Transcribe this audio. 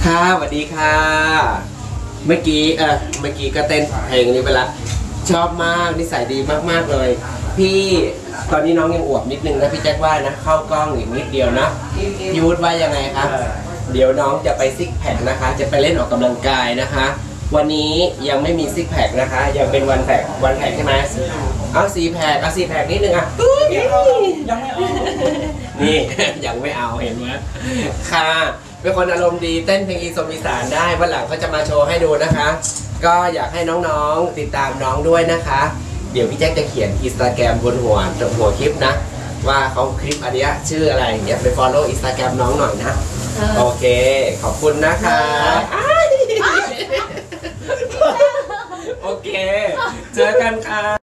ค่ะสวัสดีค่ะเมื่อกี้ก็เต้นเพลงนี้ไปละชอบมากนิสัยดีมากๆเลยพี่ตอนนี้น้องยังอวบนิดนึงนะพี่แจ็คว่านะเข้ากล้องอีกนิดเดียวนะพี่วุฒิว่ายังไงครับเดี๋ยวน้องจะไปซิกแพคนะคะจะไปเล่นออกกำลังกายนะคะวันนี้ยังไม่มีซิกแพคนะคะยังเป็นวันแพคใช่ไหมเอา4 แพคเอา4 แพคนิดนึงอ่ะยังไม่เอานี่ ยังไม่เอาเห็นไหมค่ะเป็นคนอารมณ์ดีเต้นเพลงอีสานได้วันหลังก็จะมาโชว์ให้ดูนะคะก็อยากให้น้องๆติดตามน้องด้วยนะคะเดี๋ยวพี่แจ็คจะเขียน Instagram บนหัวคลิปนะว่าเขาคลิปอันนี้ชื่ออะไรอย่างเงี้ยไป follow Instagram น้องหน่อยนะโอเคขอบคุณนะคะโอเคเจอกันค่ะ